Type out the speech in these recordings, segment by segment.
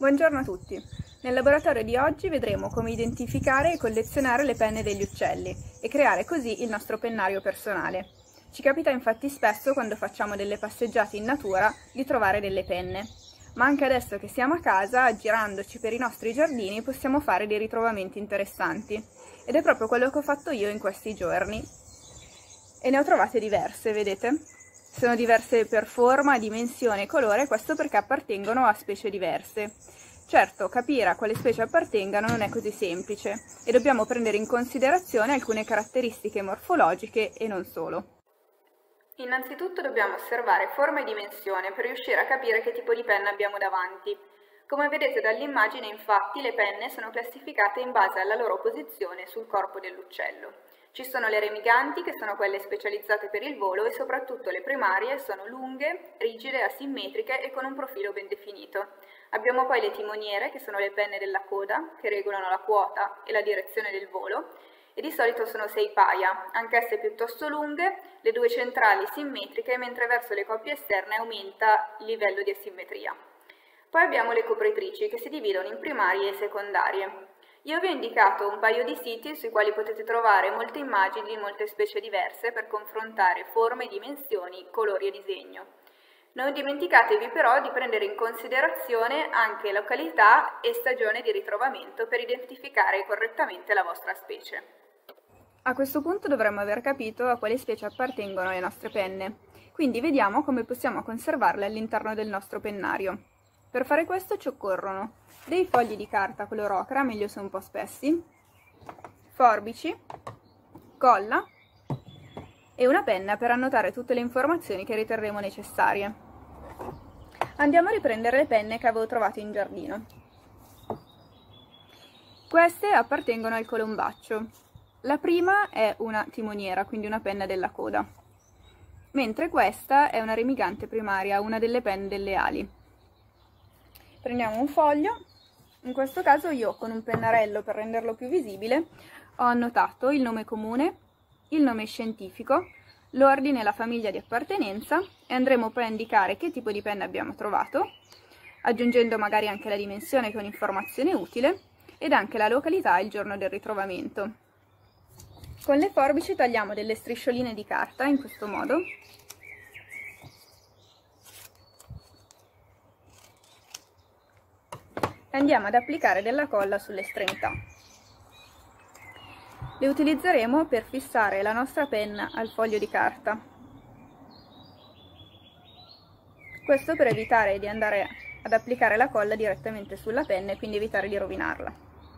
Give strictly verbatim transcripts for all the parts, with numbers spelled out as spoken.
Buongiorno a tutti! Nel laboratorio di oggi vedremo come identificare e collezionare le penne degli uccelli e creare così il nostro pennario personale. Ci capita infatti spesso, quando facciamo delle passeggiate in natura, di trovare delle penne. Ma anche adesso che siamo a casa, girandoci per i nostri giardini, possiamo fare dei ritrovamenti interessanti. Ed è proprio quello che ho fatto io in questi giorni. E ne ho trovate diverse, vedete? Sono diverse per forma, dimensione e colore, questo perché appartengono a specie diverse. Certo, capire a quale specie appartengano non è così semplice e dobbiamo prendere in considerazione alcune caratteristiche morfologiche e non solo. Innanzitutto dobbiamo osservare forma e dimensione per riuscire a capire che tipo di penna abbiamo davanti. Come vedete dall'immagine, infatti, le penne sono classificate in base alla loro posizione sul corpo dell'uccello. Ci sono le remiganti, che sono quelle specializzate per il volo, e soprattutto le primarie sono lunghe, rigide, asimmetriche e con un profilo ben definito. Abbiamo poi le timoniere, che sono le penne della coda, che regolano la quota e la direzione del volo, e di solito sono sei paia, anch'esse piuttosto lunghe, le due centrali simmetriche, mentre verso le coppie esterne aumenta il livello di asimmetria. Poi abbiamo le copritrici, che si dividono in primarie e secondarie. Io vi ho indicato un paio di siti sui quali potete trovare molte immagini di molte specie diverse per confrontare forme, dimensioni, colori e disegno. Non dimenticatevi però di prendere in considerazione anche località e stagione di ritrovamento per identificare correttamente la vostra specie. A questo punto dovremmo aver capito a quale specie appartengono le nostre penne, quindi vediamo come possiamo conservarle all'interno del nostro pennario. Per fare questo ci occorrono dei fogli di carta color ocra, meglio se un po' spessi, forbici, colla e una penna per annotare tutte le informazioni che riterremo necessarie. Andiamo a riprendere le penne che avevo trovato in giardino. Queste appartengono al colombaccio. La prima è una timoniera, quindi una penna della coda, mentre questa è una remigante primaria, una delle penne delle ali. Prendiamo un foglio, in questo caso io con un pennarello, per renderlo più visibile, ho annotato il nome comune, il nome scientifico, l'ordine e la famiglia di appartenenza e andremo poi a indicare che tipo di penna abbiamo trovato, aggiungendo magari anche la dimensione, che è un'informazione utile, ed anche la località e il giorno del ritrovamento. Con le forbici tagliamo delle striscioline di carta in questo modo e andiamo ad applicare della colla sulle estremità. Le utilizzeremo per fissare la nostra penna al foglio di carta. Questo per evitare di andare ad applicare la colla direttamente sulla penna e quindi evitare di rovinarla.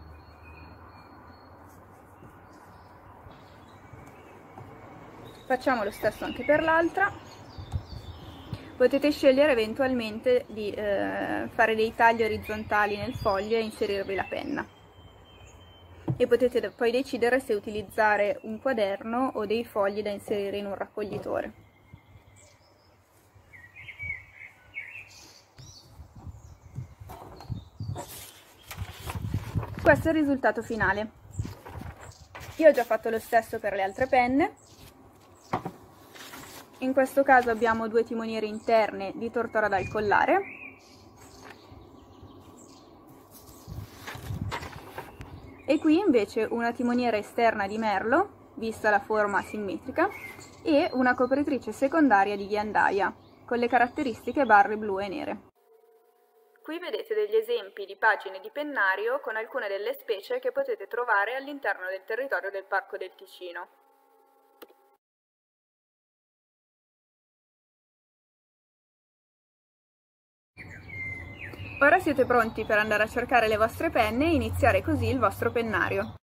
Facciamo lo stesso anche per l'altra. Potete scegliere eventualmente di eh, fare dei tagli orizzontali nel foglio e inserirvi la penna. E potete poi decidere se utilizzare un quaderno o dei fogli da inserire in un raccoglitore. Questo è il risultato finale. Io ho già fatto lo stesso per le altre penne. In questo caso abbiamo due timoniere interne di tortora dal collare e qui invece una timoniera esterna di merlo, vista la forma simmetrica, e una copritrice secondaria di ghiandaia, con le caratteristiche barre blu e nere. Qui vedete degli esempi di pagine di pennario con alcune delle specie che potete trovare all'interno del territorio del Parco del Ticino. Ora siete pronti per andare a cercare le vostre penne e iniziare così il vostro pennario.